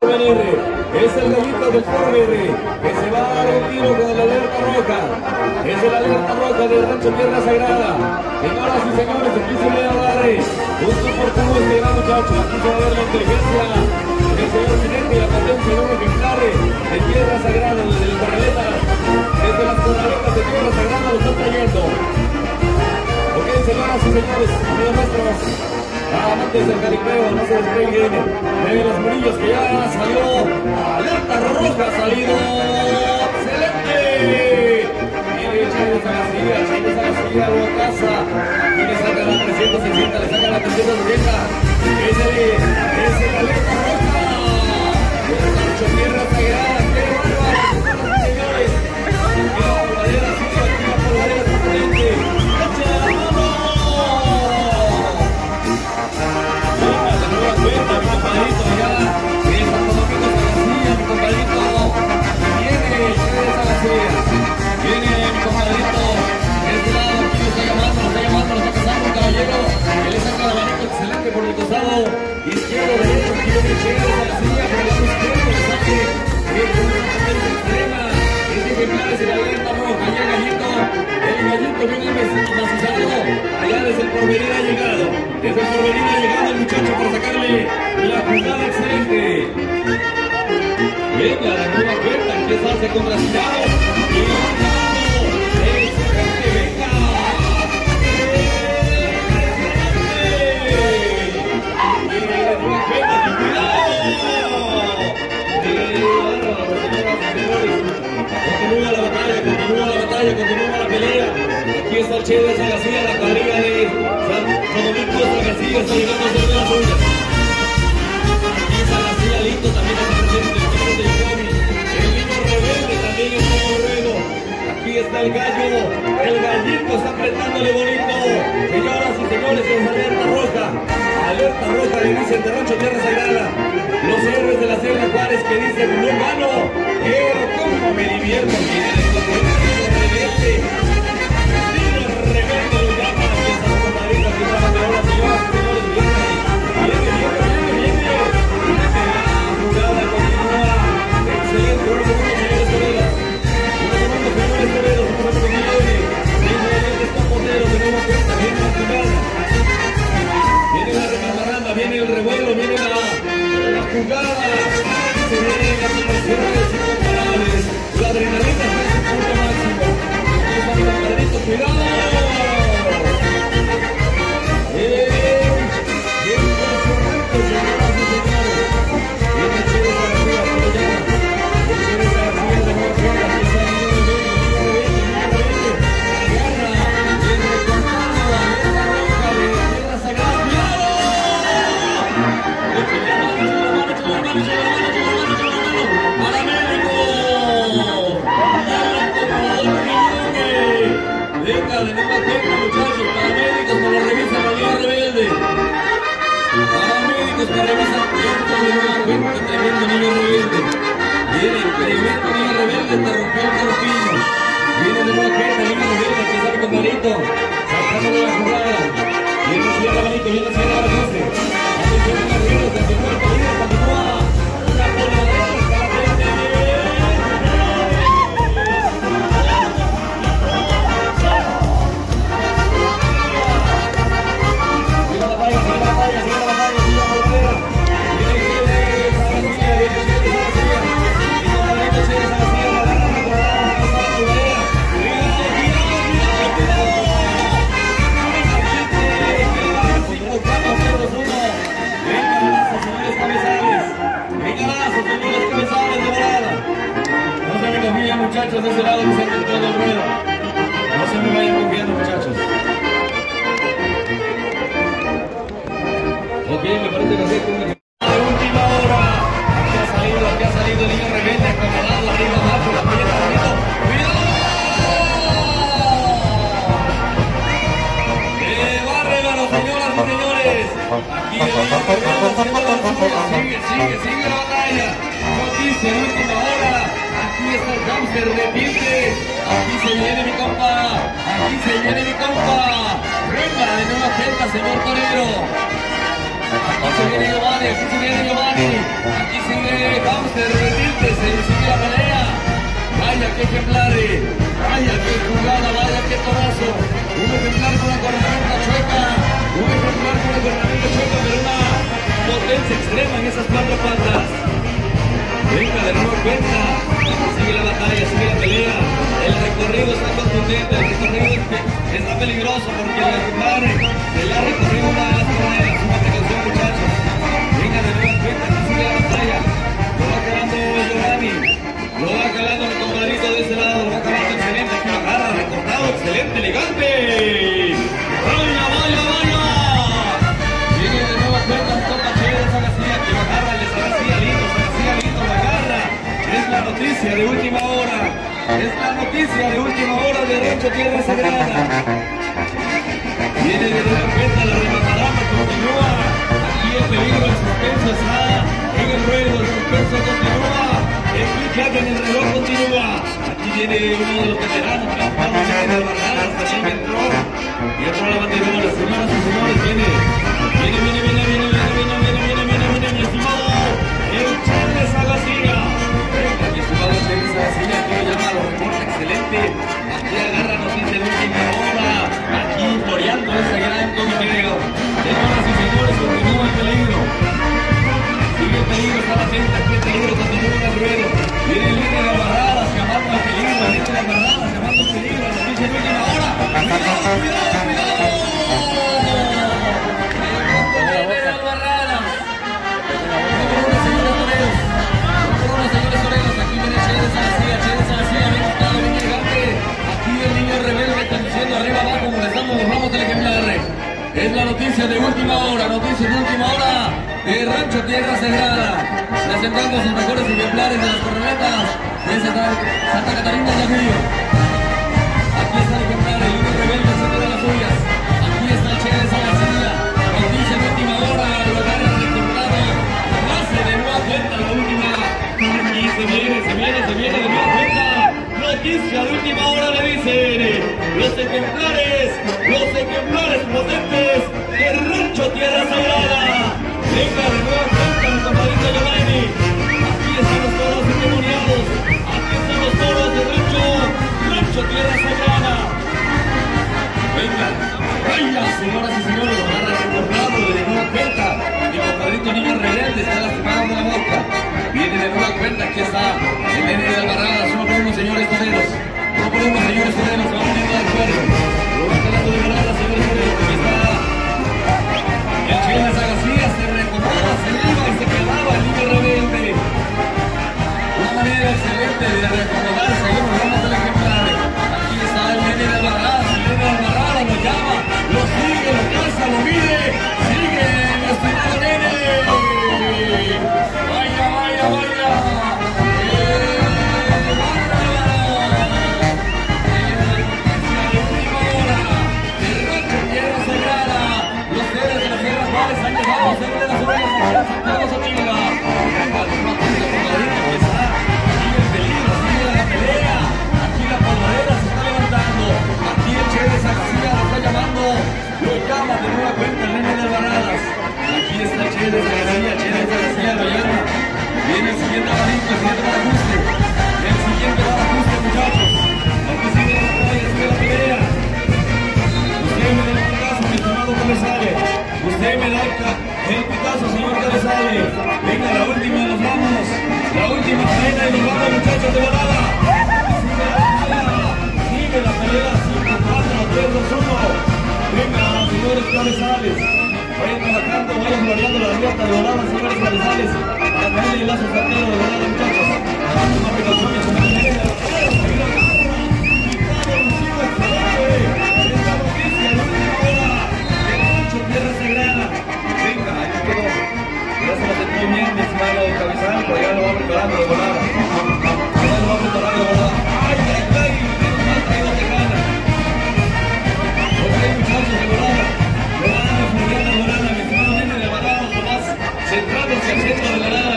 venir. Es el gallito del Corver que se va a dar un tiro con la alerta roja. Es el alerta roja del Rancho Tierra Sagrada. Señoras y señores, aquí se le agarre. Un soportudo este gran muchacho. Aquí se va a ver la inteligencia del señor Jinete y la potencia de un ejemplar de Tierra Sagrada, desde las corraletas. Desde las corraletas de Tierra Sagrada lo están trayendo. Ok, señoras y señores, amigos nuestros, amantes del jaripeo, no se despeguen de los murillos que ya salió. Alerta roja ha salido. ¡Excelente! Viene Chávez a la silla, o a casa. Y le saca la 360, le saca la 360. Es el alerta roja. El Rancho Tierra Sagrada, qué bárbaro, señores. Qué voladera, sí, aquí la voladera es potente. ¡Echa la mano! Venga, de nueva cuenta, mi compadrito, ya. Viene Santo Domingo a la silla, mi compadrito. Viene Chávez a la silla. Viene mi compadrito. De este lado, aquí lo está llamando, lo está pasando un caballero. Que le saca la manito excelente por el costado izquierdo, derecho. Aquí viene Chávez a la silla, por el lado izquierdo, le saque. Extrema. Este ejemplar es el alerta roja. Allá el gallito viene macizado. Allá desde el Porvenir ha llegado. Desde el Porvenir ha llegado el muchacho para sacarle la jugada excelente. Venga, la nueva cuenta empieza a hacer contrastado. Y ganando. Excelente, venga. Viene la nueva cuenta, cuidado. Continúa la batalla, la pelea. Aquí está el Che de San García, la cuadrilla de Santo Domingo, San García está llegando a hacer de las suyas. Aquí San García listo, también está presente el Yomi. El niño rebelde también está corriendo. Aquí está el gallo, el gallito está apretándole bonito. Señoras y señores, es alerta roja. Alerta roja le dicen de Rancho Tierra Sagrada. Los héroes de la Sierra Juárez que dicen no gano, pero como me divierto. Miren esto, rebelde. Niño rebelde lo llama. Aquí está la compadrita, aquí está la bandera, señoras y señores. Viene. La jugada continúa. Excelente, uno segundo, señores Toreros. Está Potero, de nueva cuenta, viene la jugada. Viene la recamarranda, viene el revuelo, viene la jugada. Se viene la situación de los incomparables. La adrenalina está en su punto máximo. Aquí está mi compadrito, cuidado. Impresionante, señoras y señores. Viene Chávez a la silla, por allá. El Chávez a la silla de nueva cuenta. Aquí está el niño rebelde. Agarra, viene con todo. La roja de Tierra Sagrada. ¡Cuidado! ¡Échale la mano! ¡Para México! Venga, de nueva cuenta, muchachos, paramédicos para la revista La Liga Rebelde. Paramédicos para revisar pronto de nueva cuenta, tremendo niño rebelde. Viene el tremendo niño rebelde, te rompió el corpiño. Viene de nueva cuenta, niño rebelde, aquí está mi compadrito, sacando de la jugada. Viene hacia la manito, viene hacia la 12. Atención a las redes, continúa el peligro, continúa la voladera hasta la frente. Muchachos de ese lado que se han entrado al ruedo. No se me vayan confiando, muchachos. Ok, me parece que así es como de última hora. Aquí ha salido el niño rebelde, acomodado, arriba, abajo, la pelea, bonito. ¡Cuidado! ¡Bárrelo, señoras y señores! Aquí el niño rebelde sigue la batalla. Noticia, última hora. Aquí está el hámster de Pique. Aquí se viene mi compa. Venga, de nueva cuenta, señor torero. Aquí se viene Giovanni. Aquí sigue qué ejemplares. Vaya qué jugada, vaya qué torazo. Un ejemplar con la cornamenta chueca. Un ejemplar con la cornamenta chueca, pero una potencia extrema en esas cuatro patas. Venga, de nuevo cuenta. Sigue la batalla, sigue la pelea. El recorrido está contundente, el recorrido está peligroso porque el ejemplar se la ha recorrido una de las corneras. Una precaución, muchachos. Venga, de nuevo cuenta, que sigue la batalla. Lo va calando Giovanni. Lo va calando el compadrito de ese lado. Lo va calando excelente. Aquí lo agarra, recortado, excelente, elegante. ¡Vaya, vaya, vaya! Sigue de nuevo cuenta, toca chévere Sagacía, que lo agarra, le Sagacía lindo, lo agarra. Es la noticia de última hora. Es la noticia de última hora de Rancho Tierra Sagrada. Viene de nueva cuenta la rematarama, continúa. Aquí el peligro, el suspenso está en el ruedo, el suspenso continúa. El clic en el reloj continúa. Aquí viene uno de los veteranos que ha jugado en las barradas, también entró. Y entró la bandera, señoras y señores, viene, mi estimado, el Chile Sagacía. Venga, mi estimado Chile Sagacía, aquí lo llama, lo reporta excelente. Aquí agarra noticias de última hora. Aquí floreando ese gran coqueteo. Señoras y señores, continúa el peligro. Sigue el peligro, está latente, aquí el peligro continúa en el ruedo. Viene el líder de barradas, llamando al peligro, el líder de barradas, llamando al peligro, la noticia de última hora. ¡Cuidado, cuidado, cuidado! El líder de barradas. Señores toreros, aquí viene Chele Sagacía, bien gustado, bien elegante. Aquí el niño rebelde conduciendo arriba abajo, molestando los ramos del ejemplar. Es la noticia de última hora de Rancho Tierra Sagrada, presentando sus mejores ejemplares de las cornetas de Santa Catarina del Río. Aquí está el ejemplar, el niño rebelde haciendo de las suyas. Aquí está el Chele Sagacía, noticia de última hora, lo agarra recortado, hace de nueva cuenta la última. Aquí se viene de nueva cuenta. Noticia de última hora le dicen los ejemplares potentes de Rancho Tierra Sagrada. Venga de nueva cuenta mi compadrito Giovanni. Aquí están los toros endemoniados. Aquí están los toros de Rancho Tierra Sagrada. Venga, vaya señoras y señores, lo agarra recordado de nueva cuenta. Mi compadrito niño rebelde está lastimado de la boca. Viene de nueva cuenta, aquí está el nene de Albarradas, uno por uno, señores toreros. Uno por uno, señores toreros, se va poniendo de acuerdo. Lo va calando de Albarradas, señores toreros. Aquí está el Chile Sagacía, se recordaba, se iba y se quedaba el niño rebelde. Una manera excelente de recordar, seguimos dando el ejemplar. Aquí está el nene de Albarradas, lo llama, lo sigue, lo caza, lo mide. Sigue, mi estimado nene. Vaya, vaya, vaya. Han llegado a hacerle las orejas a Santiago Xochitl. Sigue el peligro, sigue la pelea. Aquí la polvareda se está levantando. Aquí el Chele Sagacía lo está llamando. Lo llama de nueva cuenta el nene de Albarradas. Aquí está el Chele Sagacía lo llama. Viene el siguiente abanico, el siguiente barajuste. El siguiente barajuste, muchachos. Aquí sigue la batalla, sigue la pelea. Usted me da el pitazo, mi estimado Cabezales. Usted me da el pitazo, señor Cabezales. Venga, la última, nos vamos. La última cadena y nos vamos, muchachos de volada. Sigue la pelea, 5, 4, 3, 2, 1. Venga, señores Cabezales. Vayan trabajando, vayan gloriando la abierta de volada, señores Cabezales. Para caerle el lazo sartero de volada, muchachos. Una precaución que se me viene de la pelea. Esta noticia de última hora de Rancho Tierra Sagrada. Venga, ahí quedó. Ya se lo sentí bien, mi estimado Cabezal, pero ya lo va preparando de volada. Ya lo va preparando de volada. ¡Ay, ay, ay! No ha traído tejana. Ok, muchachos de volada. Volada, de volada, mi estimado nene de volada, Tomás. Centrándose al centro de volada.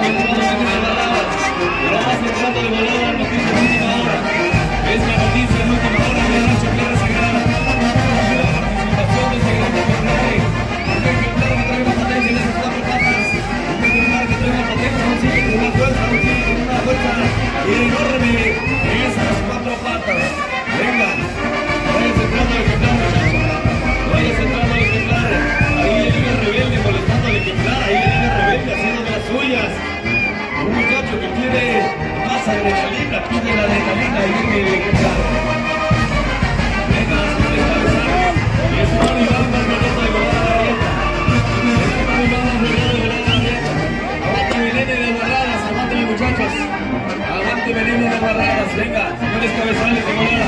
más adrenalina, pide la adrenalina y viene el ejemplar. Venga, señores cabezanos. Y es un Iván más minuto de volar a la dieta. Es un Iván más minuto de volar a la dieta. Aguante Belén de Barradas, aguante muchachos. Aguante Belén de Barradas, venga, señores cabezales de volada.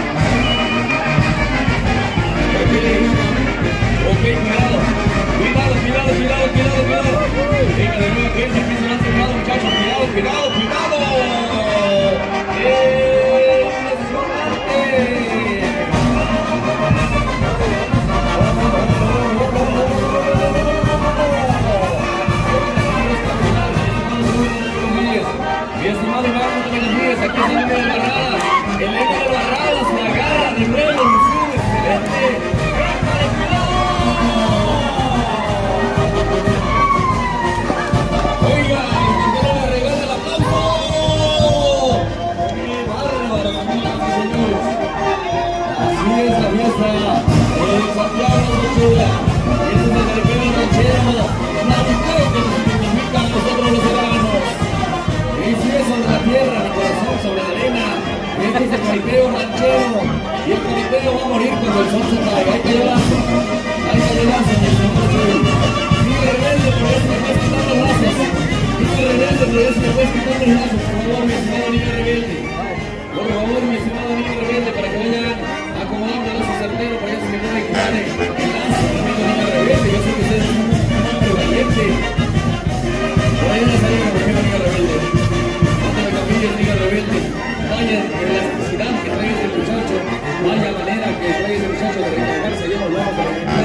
Ok, cuidado. Cuidado. Venga de nuevo, que empieza a cerrado, muchachos. Cuidado. Mi estimado Iván, no te olvides, aquí está el Elena de Barradas. Elena de Barradas, la garra de nuevo, excelente. Oiga, el que le regala el aplauso. ¡Qué bárbaro, señoras y señores! Así es la fiesta en Santiago de Chula. Y este es el caripeo ranchero, la victoria que nos significa a nosotros los ciudadanos. Y si es sobre la tierra, mi corazón sobre la arena. Este es el caripeo ranchero. Y el caripeo va a morir cuando el sol se caiga. Hay que llevarse, mi señor. Sigue rebelde, pero es que puedes quitar los lazos. Sigue rebelde, pero es que puedes quitar los lazos. Por favor, mi estimado niño rebelde. Por favor, mi estimado niño rebelde, para que vayan acomodando el lazo certero, para que se me pueda quitar el lazo, mi amigo niño rebelde. Yo sé que ustedes son un hombre valiente. Por ahí van a salir como niño rebelde. Mándame capillas, niño rebelde. Vaya elasticidad que trae ese muchacho. Vaya manera que trae ese muchacho de recargarse. Yo no lo hago para